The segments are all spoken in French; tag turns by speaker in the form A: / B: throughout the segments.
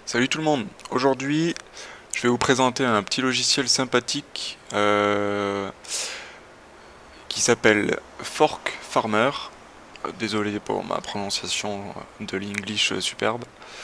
A: Salut tout le monde, aujourd'hui je vais vous présenter un petit logiciel sympathique qui s'appelle Fork Farmer. Désolé pour ma prononciation de l'English superbe.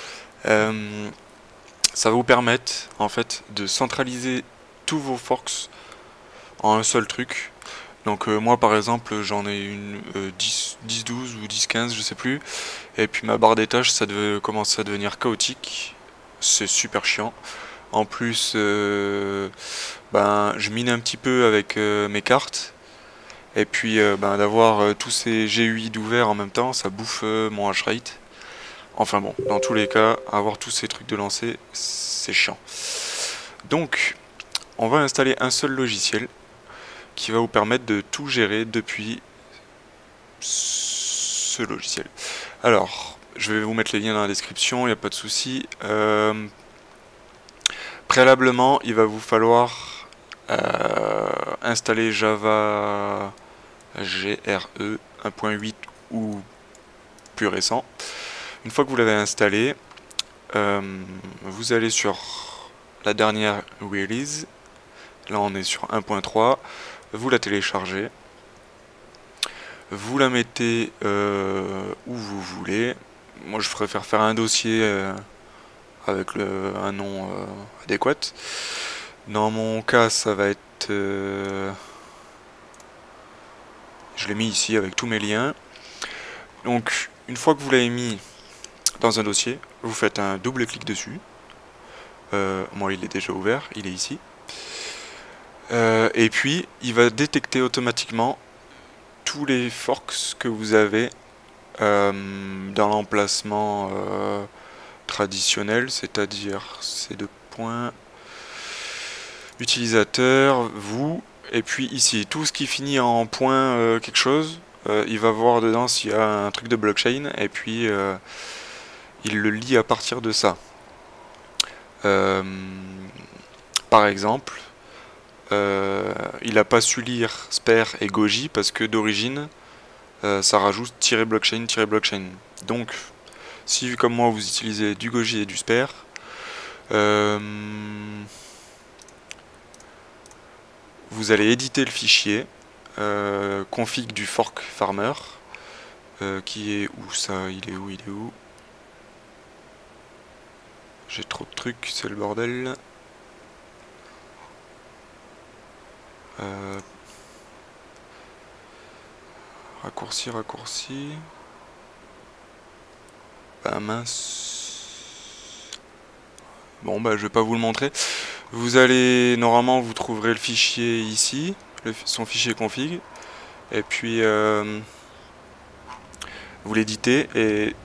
A: Ça va vous permettre en fait de centraliser tous vos forks en un seul truc. Donc moi par exemple j'en ai une 10, 12 ou 10, 15 je sais plus. Et puis ma barre des tâches ça commence à devenir chaotique. C'est super chiant. En plus, je mine un petit peu avec mes cartes. Et puis d'avoir tous ces GUI d'ouvert en même temps, ça bouffe mon hashrate. Enfin bon, dans tous les cas, avoir tous ces trucs de lancer, c'est chiant. Donc, on va installer un seul logiciel qui va vous permettre de tout gérer depuis ce logiciel. Alors, je vais vous mettre les liens dans la description, il n'y a pas de souci. Préalablement, il va vous falloir installer Java GRE 1.8 ou plus récent. Une fois que vous l'avez installé, vous allez sur la dernière release. Là, on est sur 1.3. Vous la téléchargez. Vous la mettez où vous voulez. Moi, je préfère faire un dossier avec un nom adéquat. Dans mon cas, ça va être... je l'ai mis ici avec tous mes liens. Donc, une fois que vous l'avez mis dans un dossier, vous faites un double clic dessus. Moi, il est déjà ouvert, il est ici. Et puis, il va détecter automatiquement tous les forks que vous avez dans l'emplacement traditionnel, c'est-à-dire ces deux points, utilisateur, vous, et puis ici, tout ce qui finit en point quelque chose, il va voir dedans s'il y a un truc de blockchain, et puis il le lit à partir de ça. Par exemple, il n'a pas su lire spare et goji parce que d'origine, ça rajoute -blockchain, -blockchain. Donc, si comme moi vous utilisez du goji et du spare, vous allez éditer le fichier config du fork farmer qui est où ça, il est où j'ai trop de trucs, c'est le bordel. Raccourci. Bah mince. Bon bah je vais pas vous le montrer. Vous allez, normalement vous trouverez le fichier ici, son fichier config. Et puis vous l'éditez et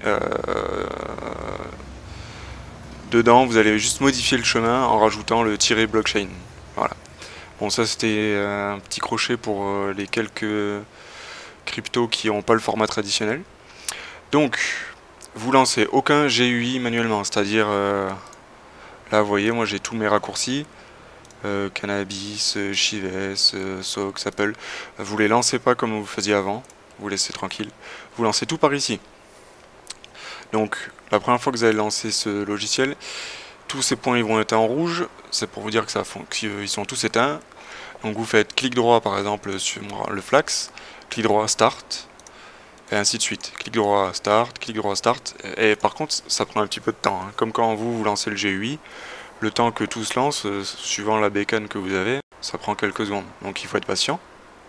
A: dedans vous allez juste modifier le chemin en rajoutant le -blockchain. Voilà. Bon ça c'était un petit crochet pour les quelques cryptos qui n'ont pas le format traditionnel. Donc vous lancez aucun GUI manuellement, c'est-à-dire là vous voyez moi j'ai tous mes raccourcis, Cannabis, Chives, Sox, Apple. Vous les lancez pas comme vous faisiez avant, vous laissez tranquille. Vous lancez tout par ici. Donc la première fois que vous allez lancer ce logiciel, tous ces points ils vont être en rouge, c'est pour vous dire que ils sont tous éteints. Donc vous faites clic droit par exemple sur le flax, clic droit start, et ainsi de suite. Clic droit start, clic droit start, et par contre ça prend un petit peu de temps, hein. Comme quand vous lancez le GUI, le temps que tout se lance, suivant la bécane que vous avez, ça prend quelques secondes, donc il faut être patient.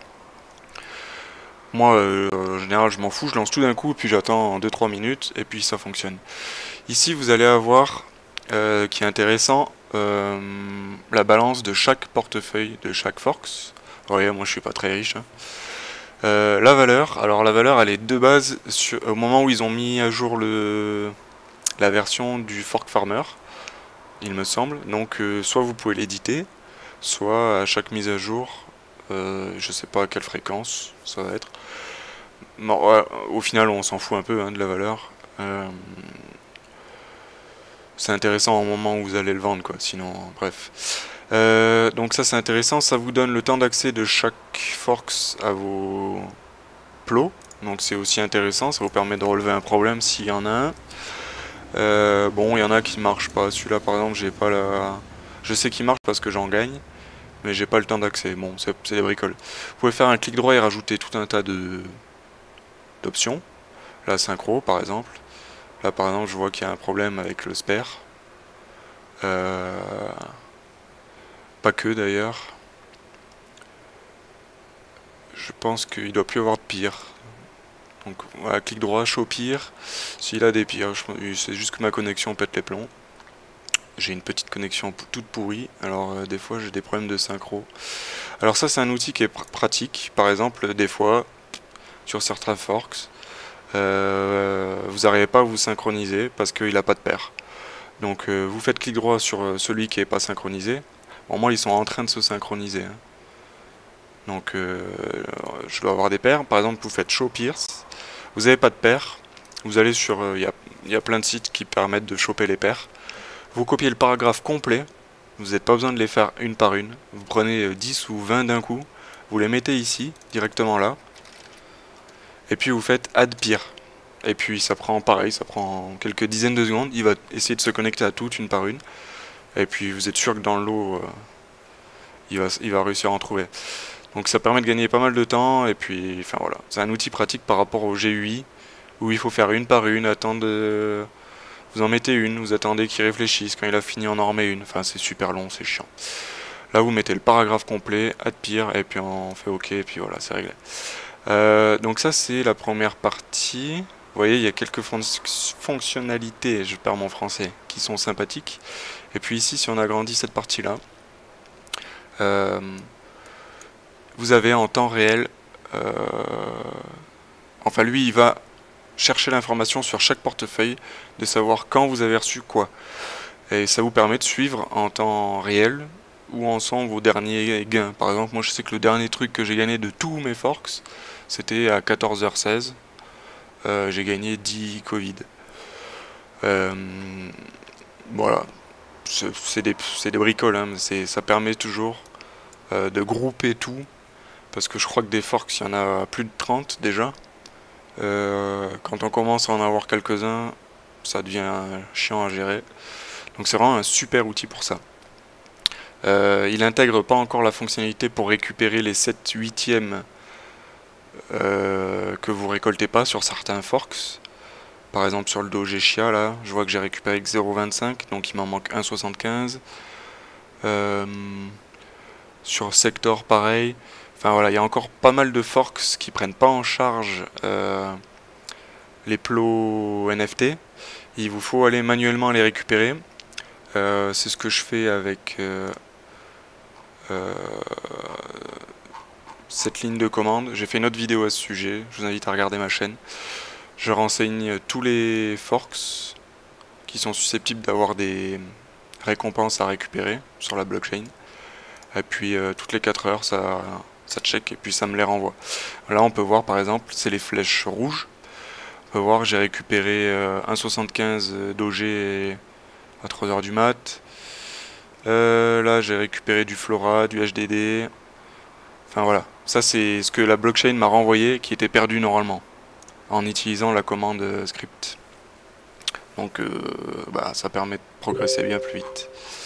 A: Moi, en général, je m'en fous, je lance tout d'un coup, puis j'attends 2-3 minutes, et puis ça fonctionne. Ici, vous allez avoir, qui est intéressant, la balance de chaque portefeuille, de chaque forks. Vous voyez, moi je suis pas très riche, hein. La valeur, alors la valeur elle est de base au moment où ils ont mis à jour la version du fork farmer, il me semble. Donc soit vous pouvez l'éditer, soit à chaque mise à jour, je sais pas à quelle fréquence ça va être. Bon, ouais, au final on s'en fout un peu hein, de la valeur. C'est intéressant au moment où vous allez le vendre quoi, sinon bref. Donc ça c'est intéressant, ça vous donne le temps d'accès de chaque forks à vos plots, donc c'est aussi intéressant, ça vous permet de relever un problème s'il y en a un. Bon, il y en a qui marchent pas. Celui-là, par exemple, j'ai pas la... Je sais qu'il marche parce que j'en gagne, mais j'ai pas le temps d'accès. Bon, c'est des bricoles. Vous pouvez faire un clic droit et rajouter tout un tas d'options. La synchro, par exemple. Là, par exemple, je vois qu'il y a un problème avec le spare. Pas que, d'ailleurs. Je pense qu'il doit plus y avoir de pire. Donc voilà, clic droit, show pire. S'il a des pires, c'est juste que ma connexion pète les plombs. J'ai une petite connexion toute pourrie, alors des fois j'ai des problèmes de synchro. Alors ça c'est un outil qui est pratique, par exemple des fois sur certains forks, vous n'arrivez pas à vous synchroniser parce qu'il n'a pas de paire. Donc vous faites clic droit sur celui qui n'est pas synchronisé. Bon, moi ils sont en train de se synchroniser. Hein. Donc je dois avoir des paires, par exemple vous faites show pierce, vous n'avez pas de paire, vous allez sur, il y a plein de sites qui permettent de choper les paires. Vous copiez le paragraphe complet, vous n'avez pas besoin de les faire une par une. Vous prenez 10 ou 20 d'un coup, vous les mettez ici, directement là. Et puis vous faites add peer. Et puis ça prend pareil, ça prend quelques dizaines de secondes. Il va essayer de se connecter à toutes une par une. Et puis vous êtes sûr que dans le lot, il va réussir à en trouver. Donc ça permet de gagner pas mal de temps. Et puis, enfin voilà, c'est un outil pratique par rapport au GUI, où il faut faire une par une, attendre... Vous en mettez une, vous attendez qu'il réfléchisse, quand il a fini on en remet une, enfin c'est super long, c'est chiant. Là vous mettez le paragraphe complet, add peer, et puis on fait ok, et puis voilà, c'est réglé. Donc ça c'est la première partie. Vous voyez, il y a quelques fonctionnalités, je perds mon français, qui sont sympathiques. Et puis ici, si on agrandit cette partie-là, vous avez en temps réel, enfin lui il va chercher l'information sur chaque portefeuille, de savoir quand vous avez reçu quoi. Et ça vous permet de suivre en temps réel où en sont vos derniers gains. Par exemple, moi je sais que le dernier truc que j'ai gagné de tous mes forks, c'était à 14h16. J'ai gagné 10 Covid. Voilà. C'est des bricoles, hein, mais ça permet toujours de grouper tout. Parce que je crois que des forks, il y en a plus de 30 déjà. Quand on commence à en avoir quelques-uns, ça devient chiant à gérer. Donc c'est vraiment un super outil pour ça. Il n'intègre pas encore la fonctionnalité pour récupérer les 7/8e que vous récoltez pas sur certains forks. Par exemple sur le Doge Chia, là, je vois que j'ai récupéré que 0,25, donc il m'en manque 1,75. Sur Sector, pareil. Enfin voilà, il y a encore pas mal de forks qui prennent pas en charge les plots NFT. Il vous faut aller manuellement les récupérer. C'est ce que je fais avec cette ligne de commande. J'ai fait une autre vidéo à ce sujet, je vous invite à regarder ma chaîne. Je renseigne tous les forks qui sont susceptibles d'avoir des récompenses à récupérer sur la blockchain. Et puis toutes les 4 heures ça check et puis ça me les renvoie. Là on peut voir par exemple, c'est les flèches rouges. On peut voir j'ai récupéré 1,75 Doge à 3h du mat. Là j'ai récupéré du Flora, du HDD. Enfin voilà, ça c'est ce que la blockchain m'a renvoyé qui était perdu normalement en utilisant la commande script. Donc ça permet de progresser bien plus vite.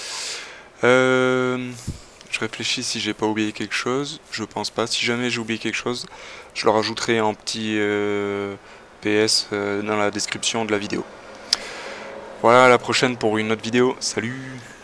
A: Je réfléchis si j'ai pas oublié quelque chose. Je pense pas. Si jamais j'ai oublié quelque chose, je le rajouterai en petit PS dans la description de la vidéo. Voilà, à la prochaine pour une autre vidéo. Salut!